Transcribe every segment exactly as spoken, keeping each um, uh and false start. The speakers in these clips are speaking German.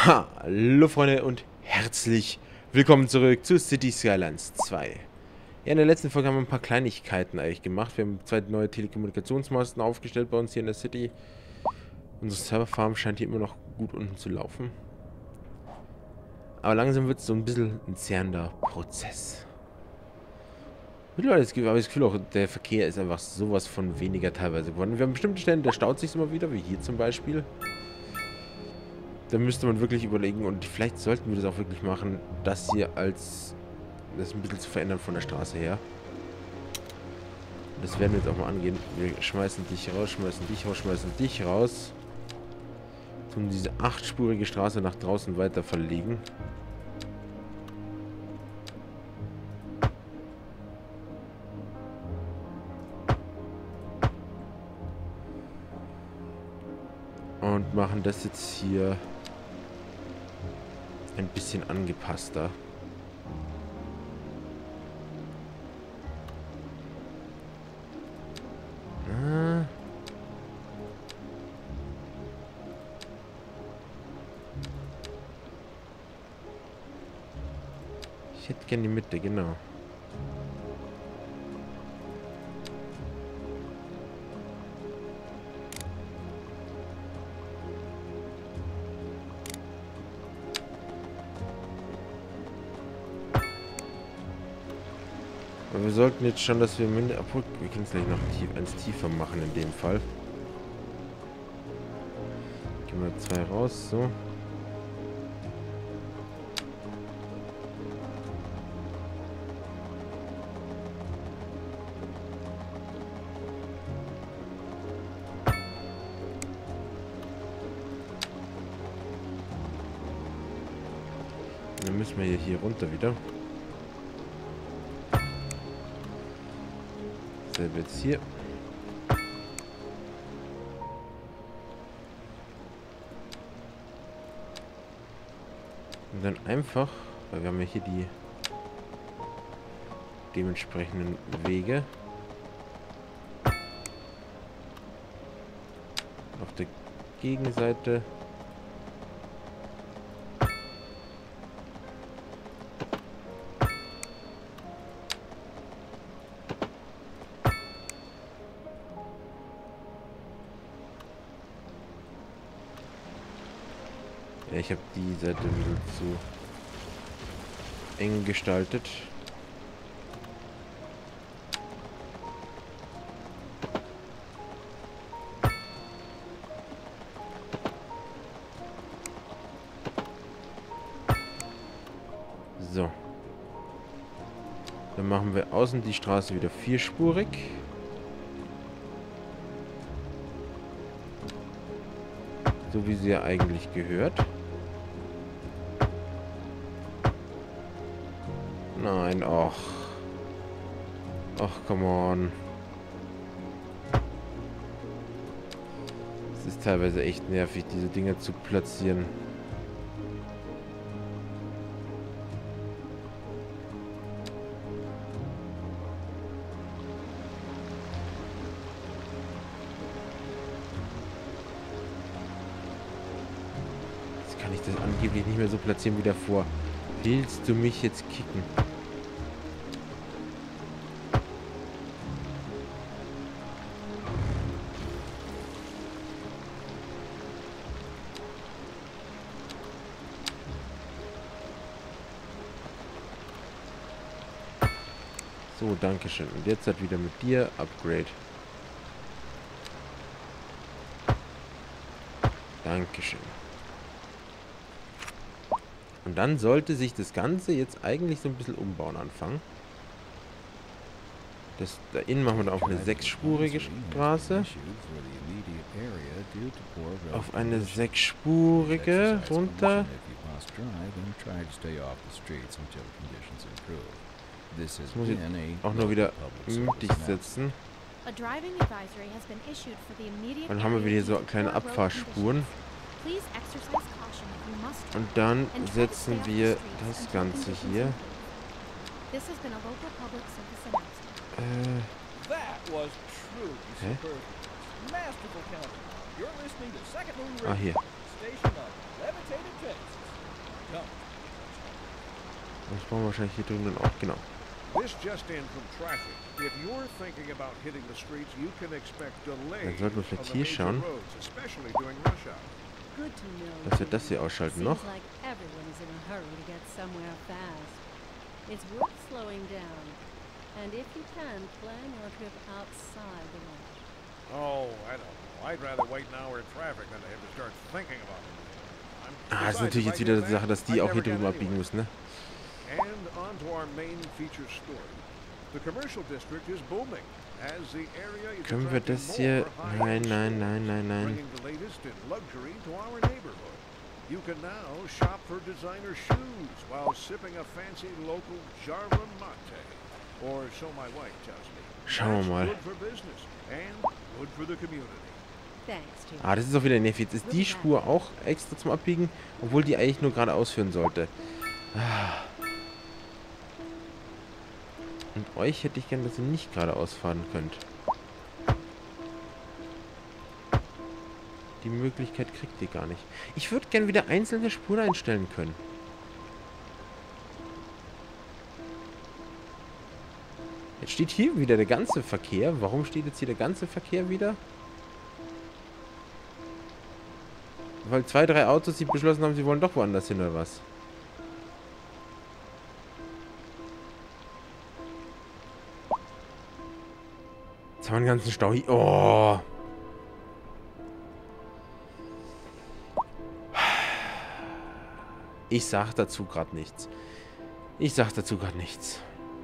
Hallo Freunde und herzlich willkommen zurück zu Cities Skylines zwei. Ja, in der letzten Folge haben wir ein paar Kleinigkeiten eigentlich gemacht. Wir haben zwei neue Telekommunikationsmasten aufgestellt bei uns hier in der City. Unsere Serverfarm scheint hier immer noch gut unten zu laufen. Aber langsam wird es so ein bisschen ein zehrender Prozess. Mittlerweile habe ich das Gefühl, auch der Verkehr ist einfach sowas von weniger teilweise geworden. Wir haben bestimmte Stellen, da staut sich immer wieder, wie hier zum Beispiel. Da müsste man wirklich überlegen, und vielleicht sollten wir das auch wirklich machen, das hier als das ein bisschen zu verändern von der Straße her. Das werden wir jetzt auch mal angehen. Wir schmeißen dich raus, schmeißen dich raus, schmeißen dich raus. Tun diese achtspurige Straße nach draußen weiter verlegen. Und machen das jetzt hier ein bisschen angepasster. Ah. Ich hätte gerne die Mitte, genau. Aber wir sollten jetzt schon, dass wir mindestens... Obwohl, wir können es gleich noch tief, eins tiefer machen in dem Fall. Gehen wir zwei raus, so. Und dann müssen wir hier, hier runter wieder. Selbe jetzt hier. Und dann einfach, weil wir haben ja hier die dementsprechenden Wege. Auf der Gegenseite. Ja, ich habe die Seite ein bisschen zu eng gestaltet. So. Dann machen wir außen die Straße wieder vierspurig. So wie sie ja eigentlich gehört. Nein, ach. Ach, come on. Es ist teilweise echt nervig, diese Dinge zu platzieren. Jetzt kann ich das angeblich nicht mehr so platzieren wie davor. Willst du mich jetzt kicken? So, danke schön. Und jetzt hat wieder mit dir Upgrade. Dankeschön. Und dann sollte sich das Ganze jetzt eigentlich so ein bisschen umbauen anfangen. Das, da innen machen wir dann auf eine sechsspurige Straße. Auf eine sechsspurige runter. Das muss ich auch nur wieder mittig setzen. Dann haben wir wieder so kleine Abfahrspuren. Und dann setzen wir das Ganze hier. Äh. Hä? Ah, hier. Das brauchen wir wahrscheinlich hier drüben dann auch, genau. Dann sollten wir vielleicht hier schauen, dass wir das hier ausschalten noch. Ah, das ist natürlich jetzt wieder die Sache, dass die auch hier drüben abbiegen müssen, ne? Können wir das hier... Nein, nein, nein, nein, nein. You can now shop for designer shoes while sipping a fancy local Jarva mate. Or so my wife tells me. Schauen wir mal. Ah, das ist auch wieder nervig. Jetzt ist die Spur auch extra zum Abbiegen, obwohl die eigentlich nur geradeaus führen sollte. Ah. Und euch hätte ich gern, dass ihr nicht geradeaus fahren könnt. Die Möglichkeit kriegt ihr gar nicht. Ich würde gern wieder einzelne Spuren einstellen können. Jetzt steht hier wieder der ganze Verkehr. Warum steht jetzt hier der ganze Verkehr wieder? Weil zwei, drei Autos, die beschlossen haben, sie wollen doch woanders hin, oder was? Jetzt haben wir einen ganzen Stau hier. Oh! Ich sag dazu gerade nichts. Ich sag dazu gerade nichts.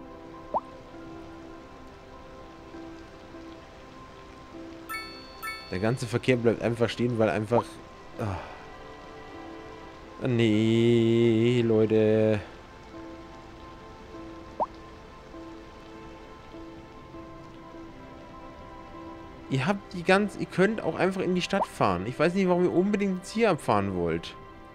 Der ganze Verkehr bleibt einfach stehen, weil einfach... Oh. Nee, Leute. Ihr habt die ganz... Ihr könnt auch einfach in die Stadt fahren. Ich weiß nicht, warum ihr unbedingt jetzt hier abfahren wollt.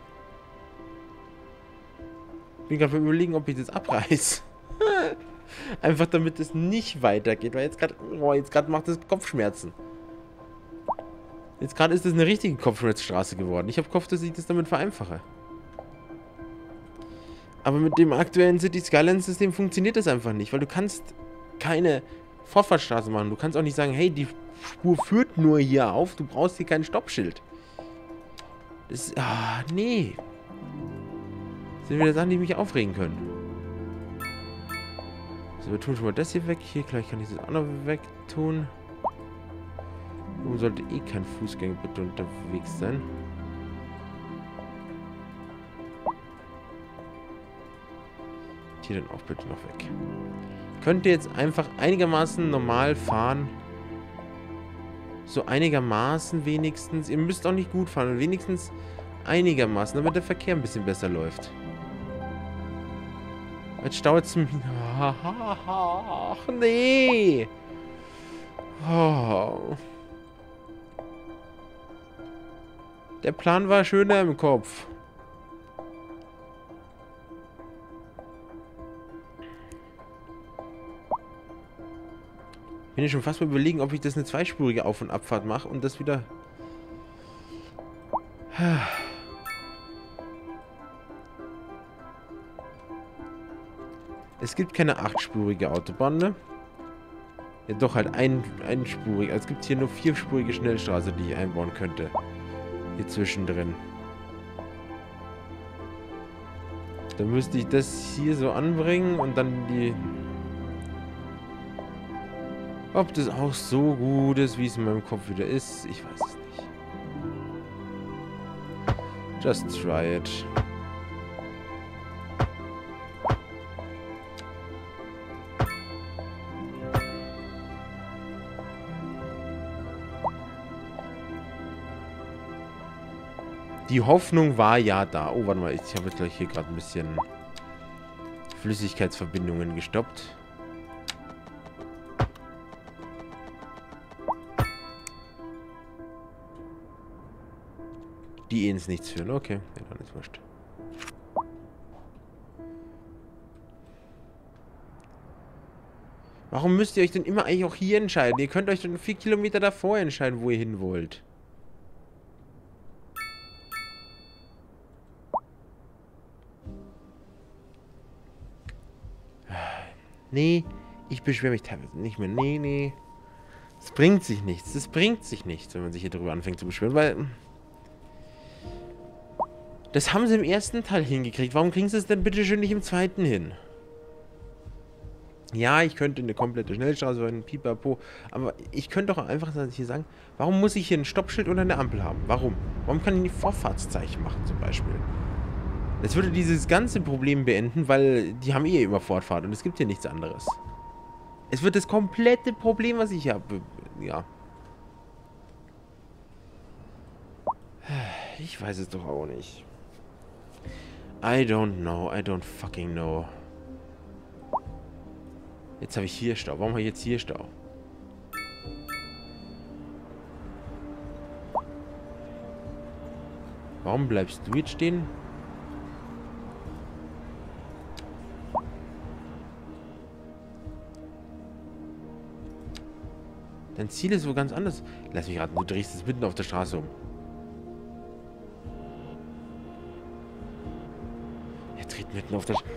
Ich bin gerade überlegen, ob ich das abreiß. Einfach damit es nicht weitergeht. Weil jetzt gerade... Oh, jetzt gerade macht es Kopfschmerzen. Jetzt gerade ist das eine richtige Kopfschmerzstraße geworden. Ich habe gehofft, dass ich das damit vereinfache. Aber mit dem aktuellen City Skylines System funktioniert das einfach nicht. Weil du kannst keine Vorfahrtsstraße machen. Du kannst auch nicht sagen, hey, die Spur führt nur hier auf. Du brauchst hier kein Stoppschild. Das ist... Ah, nee. Das sind wieder Sachen, die mich aufregen können. So, wir tun schon mal das hier weg. Hier, gleich kann ich das auch noch wegtun. Warum sollte eh kein Fußgänger bitte unterwegs sein? Hier dann auch bitte noch weg. Könnt ihr jetzt einfach einigermaßen normal fahren? So einigermaßen wenigstens. Ihr müsst auch nicht gut fahren. Wenigstens einigermaßen, damit der Verkehr ein bisschen besser läuft. Jetzt staut es mich. Ach, nee. Oh. Der Plan war schöner im Kopf. Bin ich schon fast mal überlegen, ob ich das eine zweispurige Auf- und Abfahrt mache und das wieder... Es gibt keine achtspurige Autobahn, ne? Ja, doch, halt ein, einspurig. Also es gibt hier nur vierspurige Schnellstraße, die ich einbauen könnte. Hier zwischendrin. Dann müsste ich das hier so anbringen und dann die... Ob das auch so gut ist, wie es in meinem Kopf wieder ist, ich weiß es nicht. Just try it. Die Hoffnung war ja da. Oh, warte mal. Ich habe jetzt gleich hier gerade ein bisschen Flüssigkeitsverbindungen gestoppt. Die eh ins Nichts führen. Okay, ja, dann ist wurscht. Warum müsst ihr euch denn immer eigentlich auch hier entscheiden? Ihr könnt euch dann vier Kilometer davor entscheiden, wo ihr hin wollt. Nee, ich beschwere mich teilweise nicht mehr. Nee, nee. Es bringt sich nichts. Es bringt sich nichts, wenn man sich hier drüber anfängt zu beschweren, weil... Das haben sie im ersten Teil hingekriegt. Warum kriegen sie es denn bitte schön nicht im zweiten hin? Ja, ich könnte eine komplette Schnellstraße oder ein Pipapo, aber ich könnte doch einfach hier sagen, warum muss ich hier ein Stoppschild oder eine Ampel haben? Warum? Warum kann ich nicht Vorfahrtszeichen machen zum Beispiel? Das würde dieses ganze Problem beenden, weil die haben eh immer Fortfahrt und es gibt hier nichts anderes. Es wird das komplette Problem, was ich habe, ja. Ich weiß es doch auch nicht. I don't know, I don't fucking know. Jetzt habe ich hier Stau. Warum habe ich jetzt hier Stau? Warum bleibst du jetzt stehen? Dein Ziel ist wo ganz anders. Lass mich raten, du drehst es mitten auf der Straße um. Er dreht mitten auf der Straße.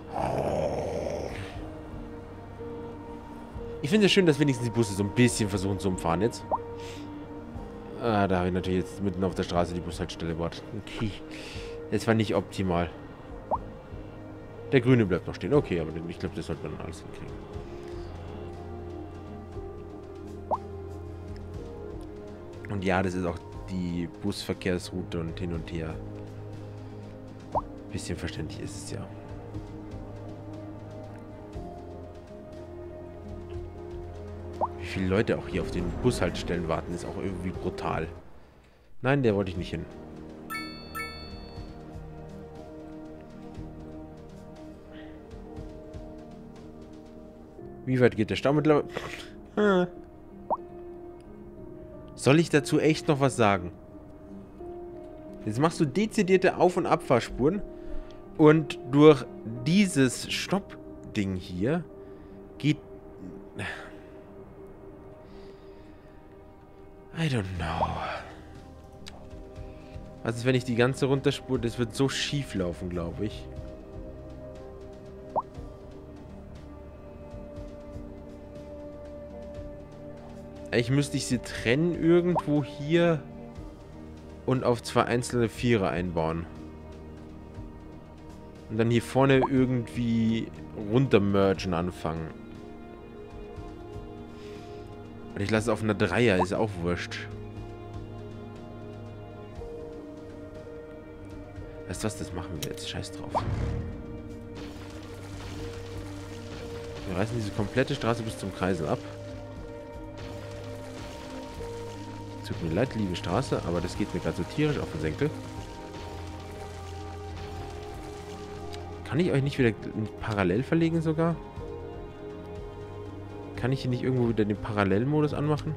Ich finde es schön, dass wenigstens die Busse so ein bisschen versuchen zu umfahren jetzt. Ah, da habe ich natürlich jetzt mitten auf der Straße die Bushaltestelle gebaut. Okay. Das war nicht optimal. Der Grüne bleibt noch stehen. Okay, aber ich glaube, das sollte man dann alles hinkriegen. Und ja, das ist auch die Busverkehrsroute und hin und her. Bisschen verständlich ist es ja. Wie viele Leute auch hier auf den Bushaltestellen warten, ist auch irgendwie brutal. Nein, der wollte ich nicht hin. Wie weit geht der Stau mittlerweile? Hm. Soll ich dazu echt noch was sagen? Jetzt machst du dezidierte Auf- und Abfahrspuren und durch dieses Stopp-Ding hier geht... I don't know. Was ist, wenn ich die ganze runterspur? Das wird so schief laufen, glaube ich. Eigentlich müsste ich sie trennen irgendwo hier und auf zwei einzelne Vierer einbauen. Und dann hier vorne irgendwie runter mergen anfangen. Und ich lasse es auf einer Dreier, ist auch wurscht. Weißt du was, das machen wir jetzt. Scheiß drauf. Wir reißen diese komplette Straße bis zum Kreisel ab. Tut mir leid, liebe Straße, aber das geht mir gerade so tierisch auf den Senkel. Kann ich euch nicht wieder parallel verlegen sogar? Kann ich hier nicht irgendwo wieder den Parallelmodus anmachen?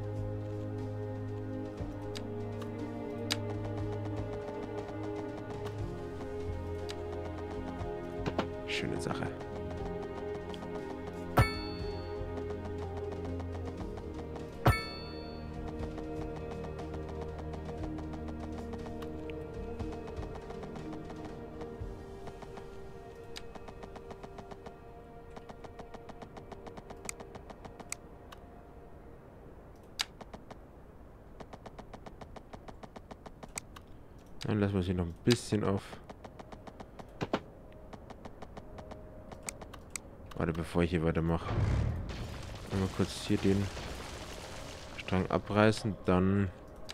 Schöne Sache. Dann lassen wir es hier noch ein bisschen auf. Warte, bevor ich hier weitermache. Mal kurz hier den Strang abreißen, dann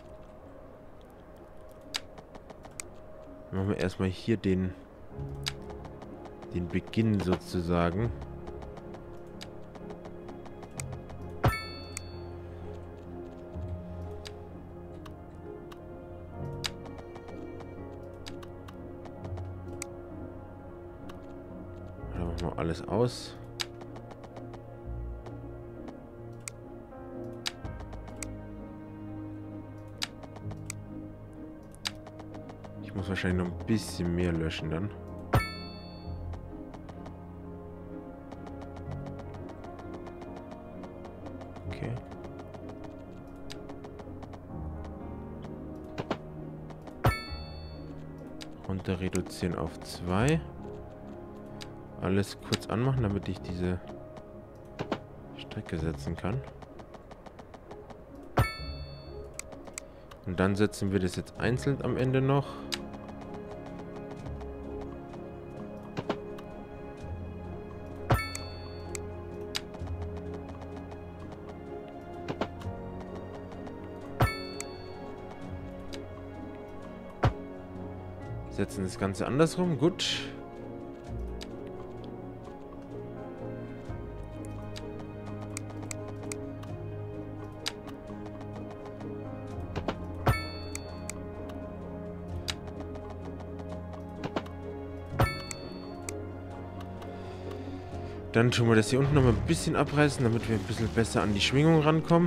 machen wir erstmal hier den den Beginn sozusagen. Alles aus. Ich muss wahrscheinlich noch ein bisschen mehr löschen dann. Okay. Runter reduzieren auf zwei. Alles kurz anmachen, damit ich diese Strecke setzen kann. Und dann setzen wir das jetzt einzeln am Ende noch. Setzen das Ganze andersrum. Gut. Dann tun wir das hier unten noch mal ein bisschen abreißen, damit wir ein bisschen besser an die Schwingung rankommen.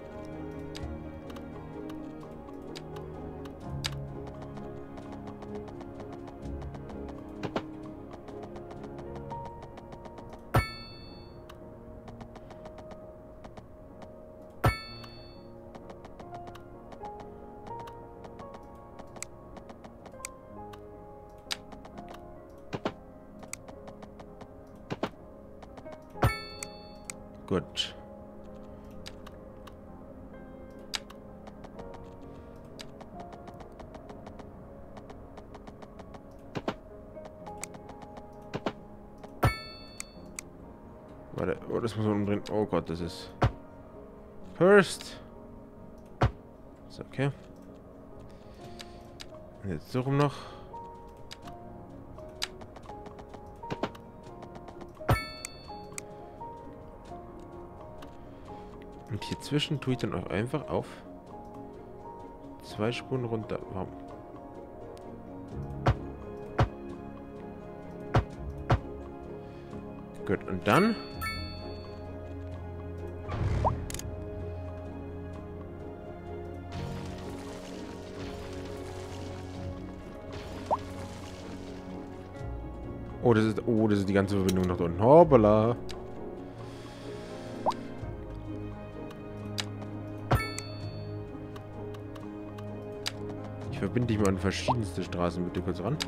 Gut. Warte, oh, das muss man umdrehen. Oh Gott, das ist... Cursed. Ist okay. Und jetzt so rum noch. Und hier zwischen tue ich dann auch einfach auf zwei Spuren runter. Warum? Gut, und dann Oh, das ist oh, das ist die ganze Verbindung nach unten. Hoppala. Ich verbinde dich mal an verschiedenste Straßen. Bitte kurz ran.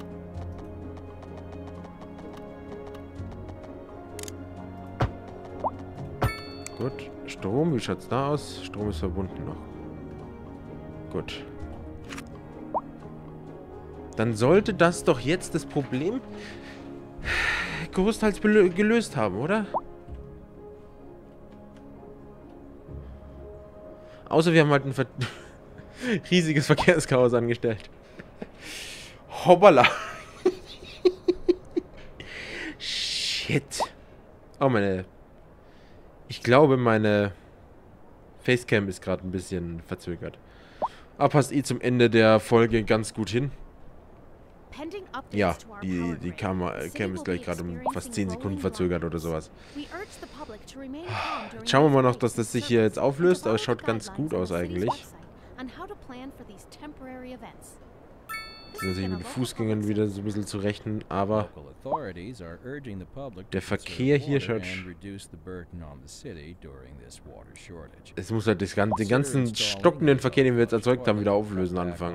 Gut. Strom, wie schaut's da aus? Strom ist verbunden noch. Gut. Dann sollte das doch jetzt das Problem größtenteils gelöst haben, oder? Außer wir haben halt ein ver riesiges Verkehrschaos angestellt. Hoppala. Shit. Oh, meine... Ich glaube, meine Facecam ist gerade ein bisschen verzögert. Aber passt eh zum Ende der Folge ganz gut hin. Ja, die, die Cam, Cam ist gleich gerade um fast zehn Sekunden verzögert oder sowas. Schauen wir mal noch, dass das sich hier jetzt auflöst, aber es schaut ganz gut aus eigentlich. Das ist natürlich mit den Fußgängern wieder so ein bisschen zu rechnen, aber der Verkehr hier schaut... Es muss halt das ganze, den ganzen stockenden Verkehr, den wir jetzt erzeugt haben, wieder auflösen anfangen.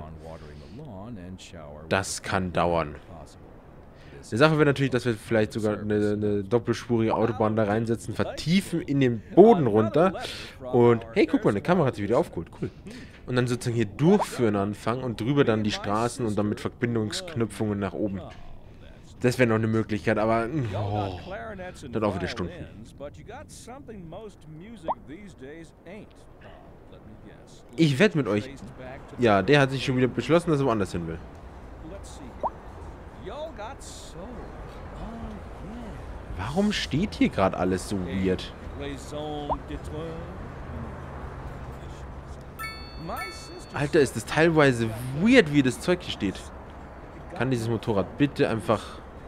Das kann dauern. Die Sache wäre natürlich, dass wir vielleicht sogar eine, eine doppelspurige Autobahn da reinsetzen, vertiefen in den Boden runter und hey, guck mal, eine Kamera hat sich wieder aufgeholt, cool. Und dann sozusagen hier durchführen anfangen und drüber dann die Straßen und dann mit Verbindungsknüpfungen nach oben. Das wäre noch eine Möglichkeit, aber oh, dann auch wieder Stunden. Ich wette mit euch. Ja, der hat sich schon wieder beschlossen, dass er woanders hin will. Warum steht hier gerade alles so weird? Alter, ist das teilweise weird, wie das Zeug hier steht. Kann dieses Motorrad bitte einfach...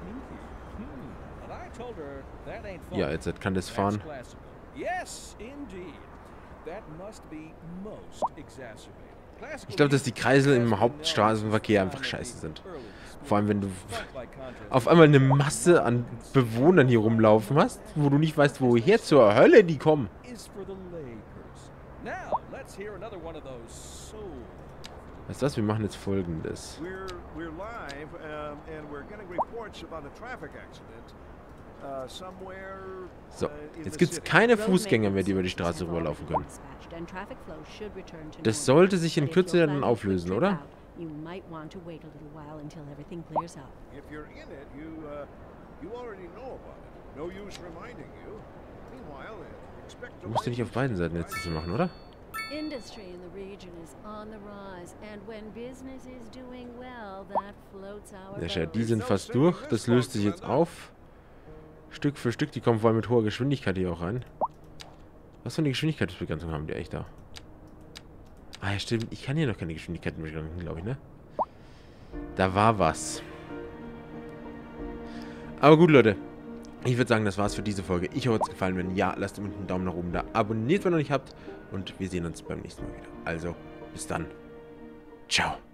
Ja, jetzt kann das fahren. Ich glaube, dass die Kreisel im Hauptstraßenverkehr einfach scheiße sind. Vor allem, wenn du auf einmal eine Masse an Bewohnern hier rumlaufen hast, wo du nicht weißt, woher zur Hölle die kommen. Weißt du was, wir machen jetzt Folgendes. So, jetzt gibt es keine Fußgänger mehr, die über die Straße rüberlaufen können. Das sollte sich in Kürze dann auflösen, oder? Du musst ja nicht auf beiden Seiten jetzt zu machen, oder? Ja, schau, die sind fast durch. Das löst sich jetzt auf. Stück für Stück. Die kommen vor allem mit hoher Geschwindigkeit hier auch rein. Was für eine Geschwindigkeitsbegrenzung haben die echt da? Ah ja, stimmt. Ich kann hier noch keine Geschwindigkeitsbegrenzung, glaube ich, ne? Da war was. Aber gut, Leute. Ich würde sagen, das war's für diese Folge. Ich hoffe, es hat gefallen. Wenn ja, lasst unten einen Daumen nach oben da. Abonniert, wenn ihr noch nicht habt. Und wir sehen uns beim nächsten Mal wieder. Also, bis dann. Ciao.